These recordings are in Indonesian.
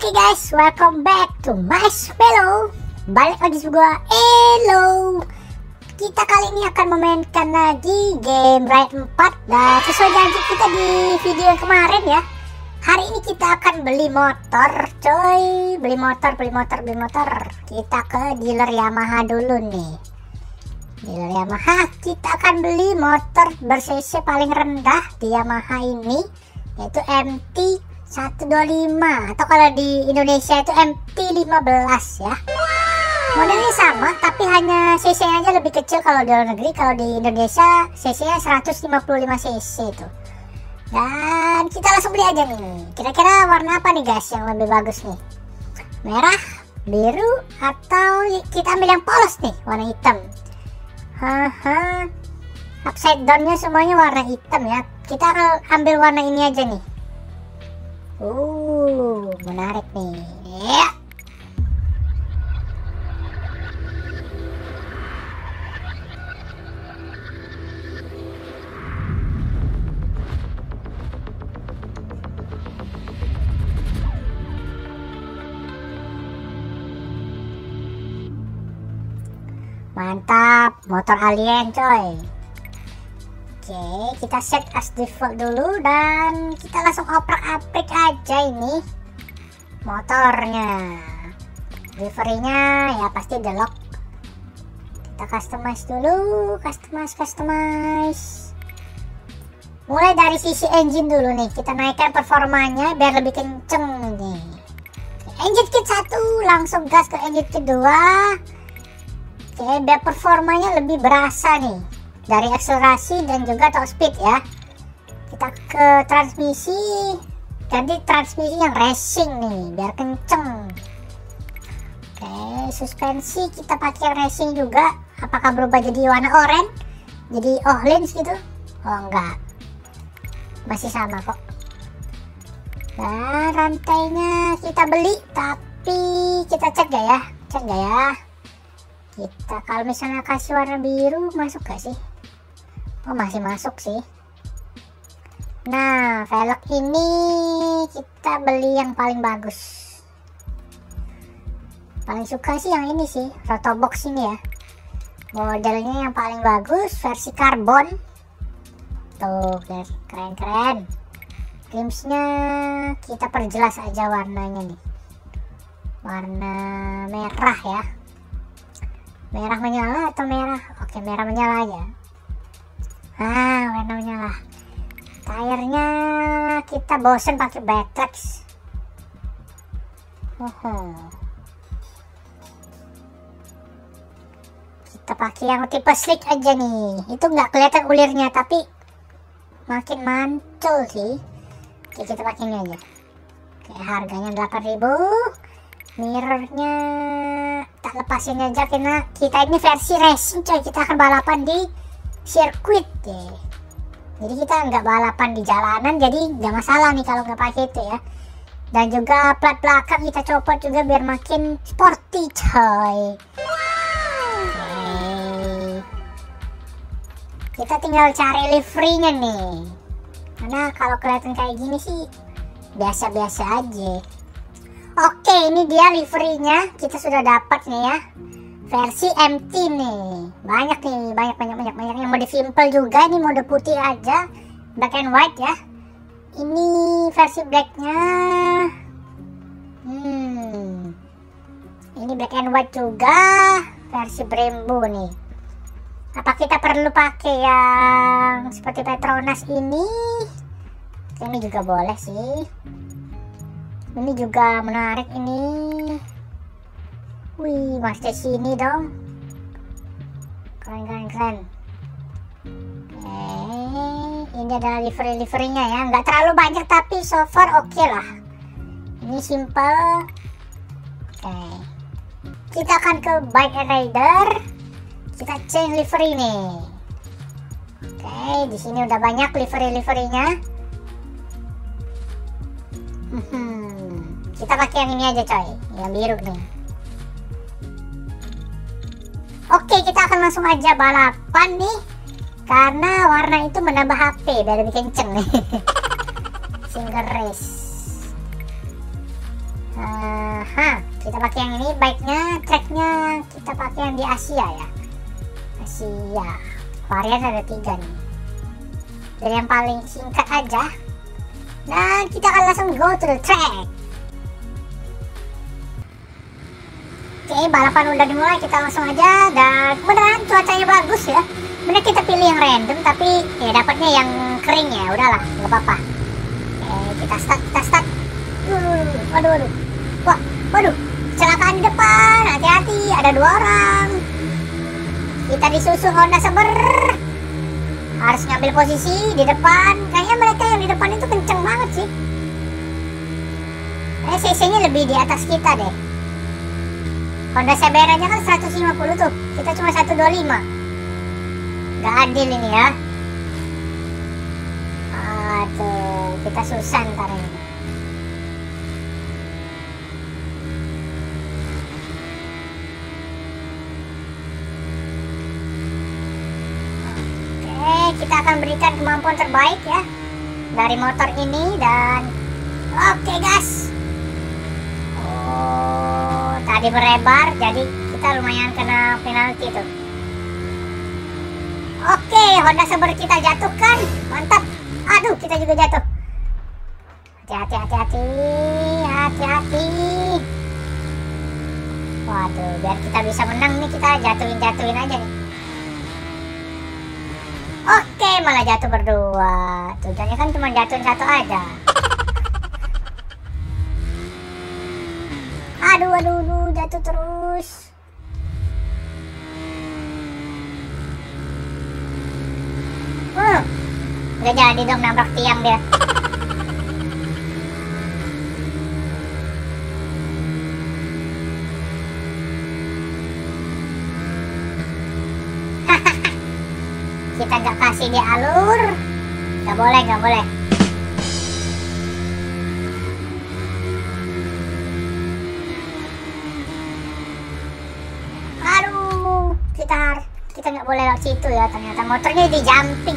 Oke guys, welcome back to Marshmallow. Balik lagi sama gua Elo. Kita kali ini akan memainkan lagi game Ride 4. Dan sesuai janji kita di video yang kemarin ya, hari ini kita akan beli motor coy. Beli motor. Kita ke dealer Yamaha dulu nih. Dealer Yamaha, kita akan beli motor ber-cc paling rendah di Yamaha ini, yaitu MT-125 atau kalau di Indonesia itu MT-15 ya. Modelnya sama tapi hanya cc aja lebih kecil kalau di luar negeri. Kalau di Indonesia cc nya 155 cc itu. Dan kita langsung beli aja nih. Kira-kira warna apa nih guys yang lebih bagus nih? Merah, biru, atau kita ambil yang polos nih, warna hitam? Upside downnya semuanya warna hitam ya. Kita akan ambil warna ini aja nih. Menarik nih ya. Mantap, motor alien coy. Oke, kita set as default dulu dan kita langsung oprak-aprik aja ini motornya. Liverynya ya pasti delok. Kita customize dulu, customize. Mulai dari sisi engine dulu nih, kita naikkan performanya biar lebih kenceng nih. Engine kit 1, langsung gas ke engine kit 2. Oke, biar performanya lebih berasa nih dari akselerasi dan juga top speed ya. Kita ke transmisi, ganti transmisi yang racing nih biar kenceng. Oke, suspensi kita pakai racing juga. Apakah berubah jadi warna oranye, jadi orange gitu? Oh enggak, masih sama kok. Dan rantainya kita beli, tapi kita cek gak ya? Kita kalau misalnya kasih warna biru masuk gak sih? Oh masih masuk sih. Nah, velg ini kita beli yang paling bagus. Paling suka sih yang ini sih, Rotobox ini ya. Modelnya yang paling bagus, versi karbon. Tuh, keren. Grimsnya kita perjelas aja warnanya nih. Warna merah ya. Merah menyala atau merah? Oke, merah menyala aja. Warna menyala. Tayarnya kita bosen pakai Batrax. Kita pakai yang tipe slick aja nih. Itu nggak kelihatan ulirnya tapi makin mantul sih. Oke, kita pakai ini aja. Oke, harganya 8.000. Mirrornya tak lepasin aja karena kita ini versi racing coy. Kita akan balapan di sirkuit deh. Jadi kita nggak balapan di jalanan, jadi nggak masalah nih kalau nggak pakai itu ya. Dan juga plat belakang kita copot juga biar makin sporty coy. Kita tinggal cari liverynya nih, karena kalau kelihatan kayak gini sih biasa-biasa aja. Oke, ini dia liverynya, kita sudah dapat nih ya, versi MT nih. Banyak yang mode simple juga, ini mode putih aja, black and white ya. Ini versi blacknya, ini black and white juga, versi Brembo nih. Apa kita perlu pakai yang seperti Petronas ini? Ini juga boleh sih. Ini juga menarik ini. Wih, masih sini dong. Keren. Ini adalah livery-liverynya ya. Nggak terlalu banyak tapi so far oke lah. Ini simple. Oke. Kita akan ke Bike and Rider. Kita change livery nih. Oke, di sini udah banyak livery-liverynya. Kita pakai yang ini aja coy, yang biru nih. Oke, kita akan langsung aja balapan nih, karena warna itu menambah HP biar lebih kenceng nih. Single race. Kita pakai yang ini, baiknya tracknya kita pakai yang di Asia ya. Asia, varian ada 3 nih. Dari yang paling singkat aja. Dan kita akan langsung go to the track. Oke, balapan udah dimulai, kita langsung aja. Dan beneran cuacanya bagus ya. Bener kita pilih yang random, tapi ya dapatnya yang kering ya. Udahlah, nggak apa-apa. Oke, kita start. Waduh. Wah, waduh, kecelakaan di depan. Hati-hati, ada 2 orang. Kita disusul Honda Saber. Harus ngambil posisi di depan. Kayaknya mereka yang di depan itu kenceng banget sih. CC-nya lebih di atas kita deh. Honda Saber aja kan 150 tuh. Kita cuma 125. Gak adil ini ya. Aduh, kita susah ntar ini. Kita akan berikan kemampuan terbaik ya dari motor ini. Dan oke guys, tadi berlebar jadi kita lumayan kena penalti tuh. Oke, Honda Saber kita jatuhkan, mantap. Aduh, kita juga jatuh. Hati-hati. Waduh, biar kita bisa menang nih, kita jatuhin aja nih. Oke, malah jatuh berdua. Tujuannya kan cuma jatuhin 1 aja. Aduh, jatuh terus. Udah jadi dong nabrak tiang dia. Kita nggak kasih dia alur, nggak boleh. Aduh, kita nggak boleh lewat situ ya. Ternyata motornya di jumping.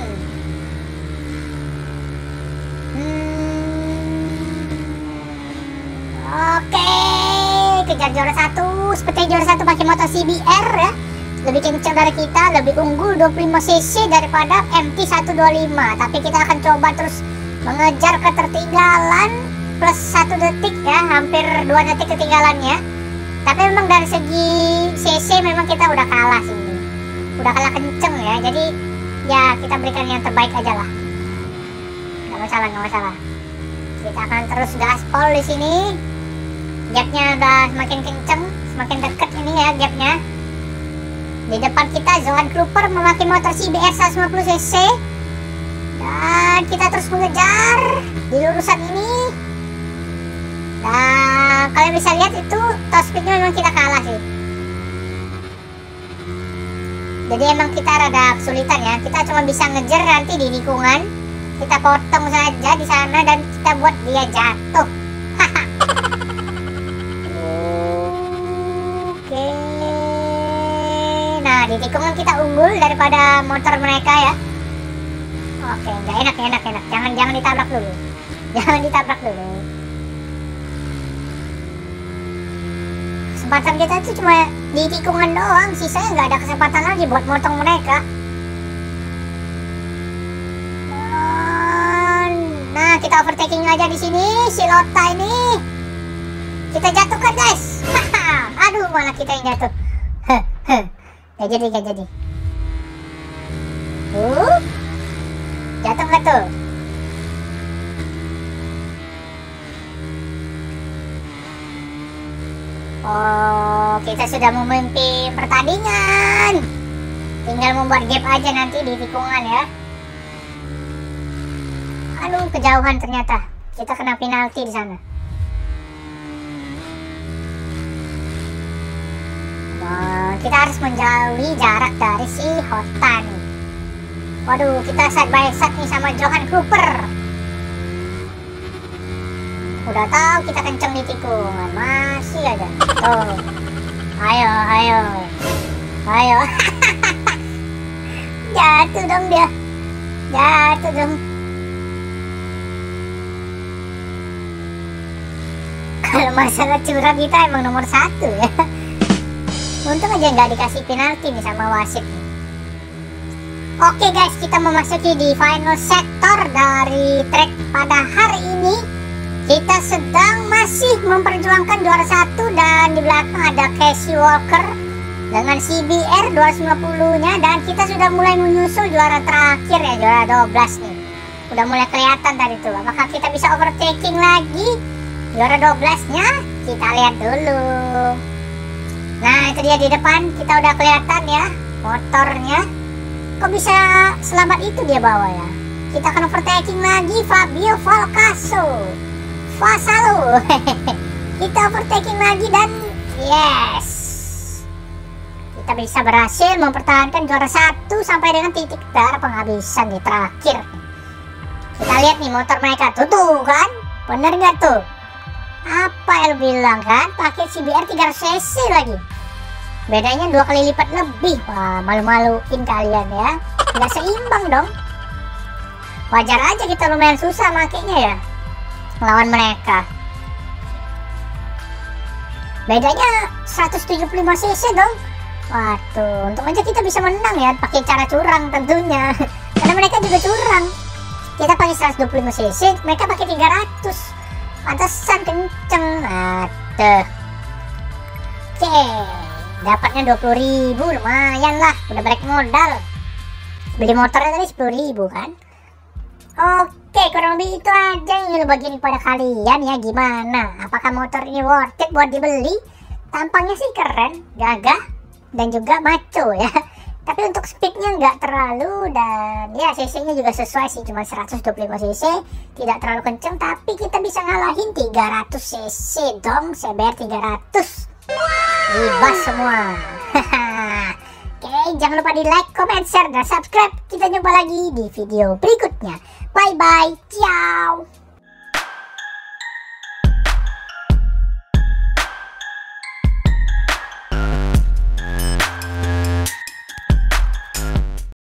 Oke, kejar juara 1. Seperti juara 1 pakai motor CBR ya. Lebih kencang dari kita, lebih unggul 25 cc daripada MT125. Tapi kita akan coba terus mengejar ketertinggalan plus 1 detik ya, hampir 2 detik ketinggalannya. Tapi memang dari segi cc memang kita udah kalah sih, udah kalah kenceng ya. Jadi ya kita berikan yang terbaik aja lah, nggak masalah. Kita akan terus gaspol di sini. Gapnya udah semakin kenceng, semakin dekat ini ya gapnya. Di depan kita Johan Cooper memakai motor CBR 150 cc. Dan kita terus mengejar di lurusan ini. Dan kalian bisa lihat itu top speednya memang kita kalah sih. Jadi emang kita rada kesulitan ya. Kita cuma bisa ngejar nanti di tikungan. Kita potong saja di sana dan kita buat dia jatuh. Di tikungan kita unggul daripada motor mereka ya. Oke, nggak enak. Jangan ditabrak dulu. Kesempatan kita itu cuma di tikungan doang. Sisanya nggak ada kesempatan lagi buat motong mereka. Nah, kita overtaking aja di sini. Si Lota ini kita jatuhkan guys. Aduh, malah kita yang jatuh. Gak jadi. Jatuh nggak tuh? Oh, kita sudah memimpin pertandingan. Tinggal membuat gap aja nanti di tikungan ya. Aduh, kejauhan ternyata. Kita kena penalti di sana. Kita harus menjauhi jarak dari si Honda nih. Waduh, kita side by side nih sama Johan Cooper. Udah tahu kita kenceng di tikungan, masih aja. Tuh. Ayo. Jatuh dong dia. Kalau masalah curang kita emang nomor 1 ya. Untung aja nggak dikasih penalti nih sama wasit. Oke guys, kita memasuki di final sektor dari track pada hari ini. Kita sedang masih memperjuangkan juara 1 dan di belakang ada Casey Walker dengan CBR 250-nya, dan kita sudah mulai menyusul juara terakhir ya, juara 12 nih. Udah mulai kelihatan tadi tuh. Apakah kita bisa overtaking lagi juara 12-nya? Kita lihat dulu. Nah, itu dia di depan kita udah kelihatan ya motornya. Kok bisa selamat itu dia bawa ya? Kita akan overtaking lagi Fabio Fasalo. Kita overtaking lagi dan yes, kita bisa berhasil mempertahankan juara 1 sampai dengan titik darah penghabisan di terakhir. Kita lihat nih motor mereka tuh kan, bener nggak tuh? Apa yang bilang kan? Pakai CBR 300cc lagi. Bedanya 2 kali lipat lebih. Wah, malu-maluin kalian ya. Nggak seimbang dong. Wajar aja kita lumayan susah makanya ya lawan mereka. Bedanya 175cc dong. Waduh, untung aja kita bisa menang ya pakai cara curang tentunya. Karena mereka juga curang. Kita pakai 125cc, mereka pakai 300. Pantesan kenceng. Aduh. Oke, dapatnya 20.000, lumayan lah. Udah balik modal. Beli motornya tadi 10.000 kan. Oke, kurang lebih itu aja yang ingin bagiin pada kalian ya. Gimana? Apakah motor ini worth it buat dibeli? Tampangnya sih keren, gagah, dan juga maco ya. Tapi untuk speednya nggak terlalu, dan ya cc-nya juga sesuai sih, cuma 125cc, tidak terlalu kenceng. Tapi kita bisa ngalahin 300cc dong, CBR 300. Bebas semua. Oke, jangan lupa di like, comment, share, dan subscribe. Kita jumpa lagi di video berikutnya. Bye bye, ciao.